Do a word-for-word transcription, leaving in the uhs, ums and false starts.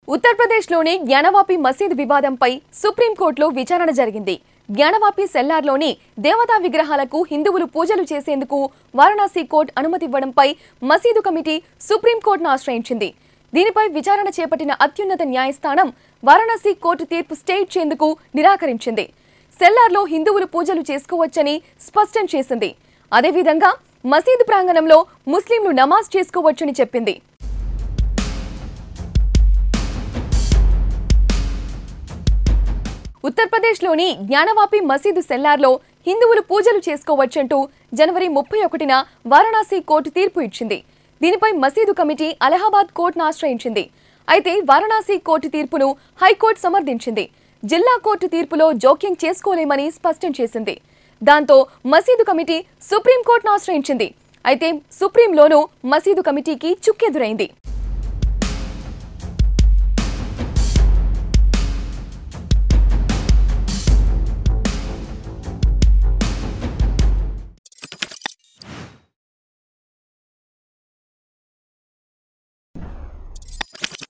ఉత్తరప్రదేశ్లోని జ్ఞానవాపి మసీదు వివాదంపై సుప్రీంకోర్టులో విచారణ జరిగింది. జ్ఞానవాపి సెల్లార్లోని దేవతా విగ్రహాలకు హిందువులు పూజలు చేసేందుకు వారణాసి కోర్టు అనుమతివ్వడంపై మసీదు కమిటీ సుప్రీంకోర్టును ఆశ్రయించింది. దీనిపై విచారణ చేపట్టిన అత్యున్నత న్యాయస్థానం వారణాసి కోర్టు తీర్పు స్టే ఇచ్చేందుకు నిరాకరించింది. సెల్లార్లో హిందువులు పూజలు చేసుకోవచ్చని స్పష్టం చేసింది. అదేవిధంగా మసీదు ప్రాంగణంలో ముస్లింలు నమాజ్ చేసుకోవచ్చని చెప్పింది. ఉత్తరప్రదేశ్లోని జ్ఞానవాపి మసీదు సెల్లార్లో హిందువులు పూజలు చేసుకోవచ్చంటూ జనవరి ముప్పై ఒకటిన వారణాసి కోర్టు తీర్పు ఇచ్చింది. దీనిపై మసీదు కమిటీ అలహాబాద్ కోర్టును ఆశ్రయించింది. అయితే వారణాసి కోర్టు తీర్పును హైకోర్టు సమర్థించింది. జిల్లా కోర్టు తీర్పులో జోక్యం చేసుకోలేమని స్పష్టం చేసింది. దాంతో మసీదు కమిటీ సుప్రీంకోర్టును ఆశ్రయించింది. అయితే సుప్రీంలోనూ మసీదు కమిటీకి చుక్కెదురైంది.